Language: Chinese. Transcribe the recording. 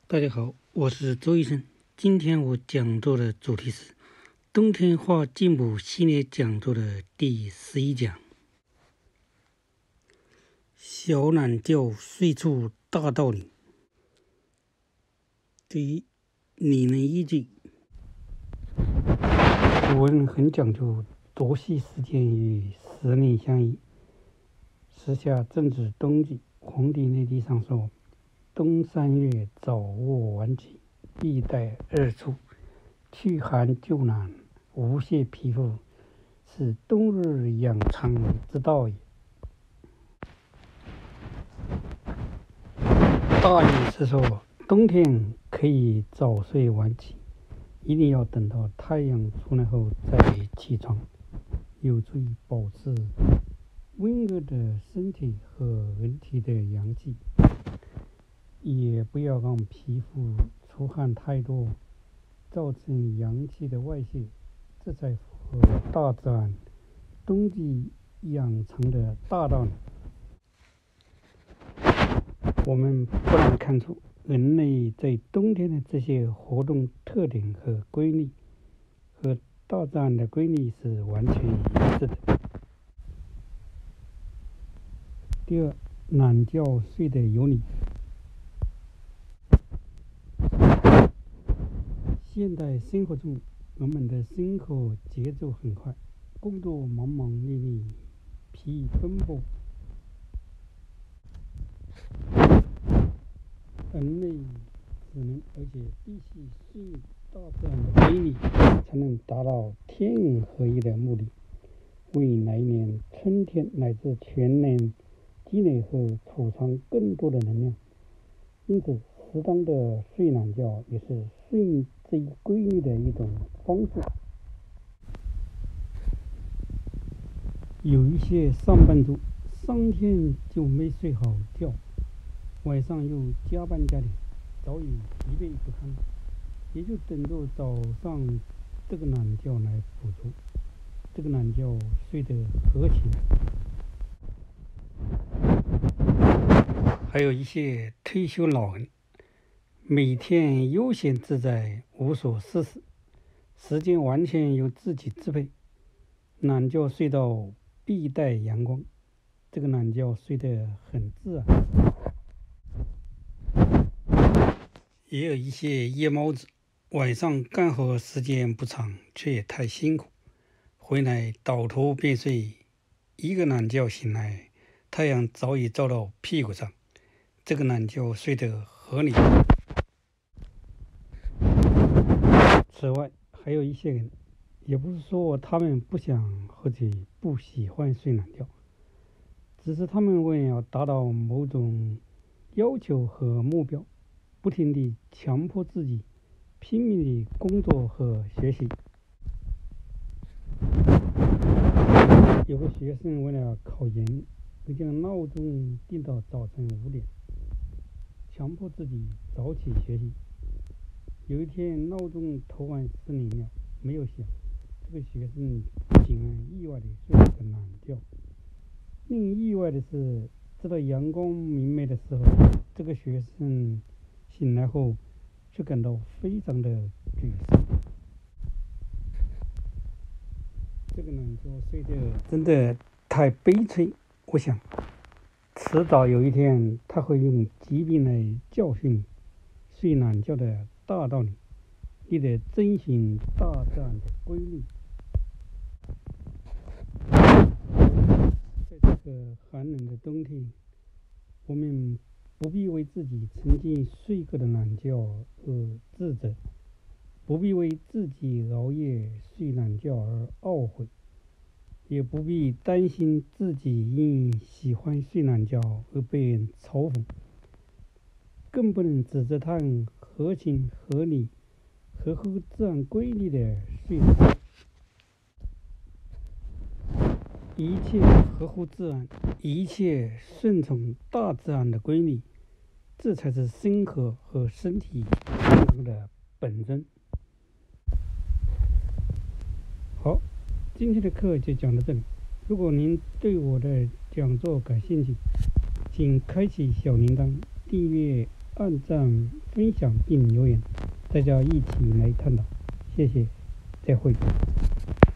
大家好，我是周医生。今天我讲座的主题是冬天画进补系列讲座的第11讲。小懒觉睡出大道理。第一，理论依据。古人很讲究作息时间与时令相宜。时下正值冬季，《黄帝内经》上说：冬3月，早卧晚起，必待日出，驱寒救懒，无泄皮肤，是冬日养长之道也。大意是说，冬天可以早睡晚起，一定要等到太阳出来后再起床，有助于保持温热的身体和人体的阳气，也不要让皮肤出汗太多，造成阳气的外泄，这才符合大自然冬季养成的大道理。我们不难看出，人类在冬天的这些活动特点和规律，和大自然的规律是完全一致的。第二，懒觉睡得有理。现代生活中，我们的生活节奏很快，工作忙忙碌碌，疲于奔波，人类只能而且必须顺应大自然的规律，才能达到天人合一的目的，为来年春天乃至全年积累和储藏更多的能量。因此，适当的睡懒觉也是顺应这一规律的一种方式。有一些上班族3天就没睡好觉，晚上又加班加点，早已疲惫不堪，也就等着早上这个懒觉来补足，这个懒觉睡得合情。还有一些退休老人，每天悠闲自在，无所事事，时间完全由自己支配，懒觉睡到必带阳光，这个懒觉睡得很自然。也有一些夜猫子，晚上干活时间不长，却也太辛苦，回来倒头便睡，一个懒觉醒来，太阳早已照到屁股上，这个懒觉睡得合理。此外，还有一些人，也不是说他们不想或者不喜欢睡懒觉，只是他们为了达到某种要求和目标，不停地强迫自己，拼命地工作和学习。有个学生为了考研，就将闹钟定到早晨5点，强迫自己早起学习。有一天闹钟头晚10秒没有响，这个学生竟然意外地睡了个懒觉。令意外的是，直到阳光明媚的时候，这个学生醒来后却感到非常的沮丧。这个懒觉睡得真的太悲催，我想迟早有一天他会用疾病来教训睡懒觉的大道理，你得遵循大自然的规律。在这个寒冷的冬天，我们不必为自己曾经睡过的懒觉而自责，不必为自己熬夜睡懒觉而懊悔，也不必担心自己因喜欢睡懒觉而被人嘲讽，更不能指责他人合情合理、合乎自然规律的睡懒觉。一切合乎自然，一切顺从大自然的规律，这才是生活和身体健康的本真。好，今天的课就讲到这里。如果您对我的讲座感兴趣，请开启小铃铛，订阅按赞、分享并留言，大家一起来探讨。谢谢，再会。